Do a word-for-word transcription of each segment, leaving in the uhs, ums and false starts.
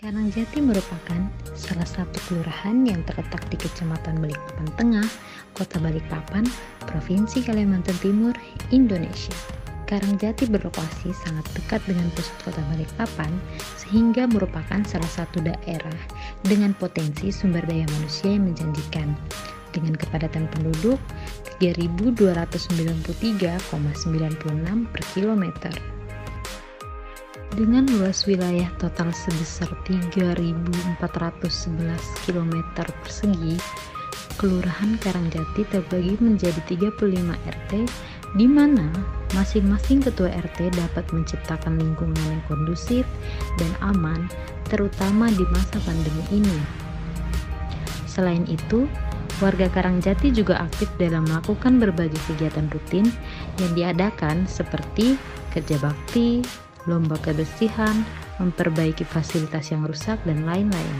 Karangjati merupakan salah satu kelurahan yang terletak di Kecamatan Balikpapan Tengah, Kota Balikpapan, Provinsi Kalimantan Timur, Indonesia. Karangjati berlokasi sangat dekat dengan pusat kota Balikpapan, sehingga merupakan salah satu daerah dengan potensi sumber daya manusia yang menjanjikan, dengan kepadatan penduduk tiga ribu dua ratus sembilan puluh tiga koma sembilan enam per kilometer. Dengan luas wilayah total sebesar tiga ribu empat ratus sebelas kilometer persegi, Kelurahan Karangjati terbagi menjadi tiga puluh lima R T, di mana masing-masing ketua R T dapat menciptakan lingkungan yang kondusif dan aman, terutama di masa pandemi ini. Selain itu, warga Karangjati juga aktif dalam melakukan berbagai kegiatan rutin yang diadakan seperti kerja bakti, lomba kebersihan, memperbaiki fasilitas yang rusak, dan lain-lain.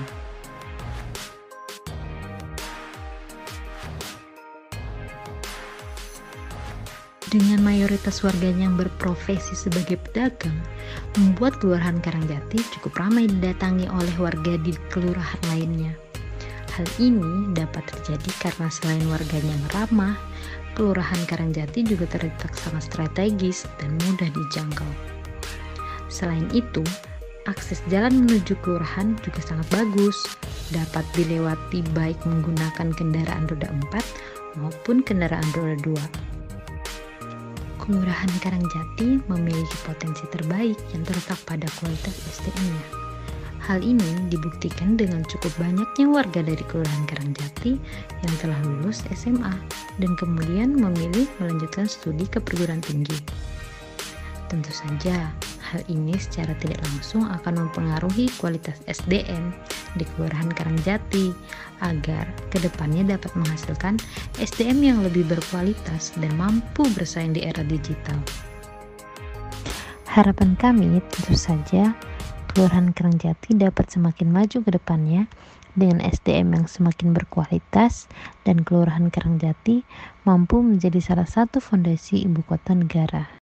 Dengan mayoritas warganya yang berprofesi sebagai pedagang, membuat Kelurahan Karangjati cukup ramai didatangi oleh warga di kelurahan lainnya. Hal ini dapat terjadi karena selain warganya yang ramah, Kelurahan Karangjati juga terletak sangat strategis dan mudah dijangkau. Selain itu, akses jalan menuju kelurahan juga sangat bagus, dapat dilewati baik menggunakan kendaraan roda empat maupun kendaraan roda dua. Kelurahan Karangjati memiliki potensi terbaik yang terletak pada kualitas S D M-nya. Hal ini dibuktikan dengan cukup banyaknya warga dari Kelurahan Karangjati yang telah lulus S M A dan kemudian memilih melanjutkan studi ke perguruan tinggi. Tentu saja, hal ini secara tidak langsung akan mempengaruhi kualitas S D M di Kelurahan Karangjati agar kedepannya dapat menghasilkan S D M yang lebih berkualitas dan mampu bersaing di era digital. Harapan kami tentu saja Kelurahan Karangjati dapat semakin maju ke depannya dengan S D M yang semakin berkualitas, dan Kelurahan Karangjati mampu menjadi salah satu fondasi ibu kota negara.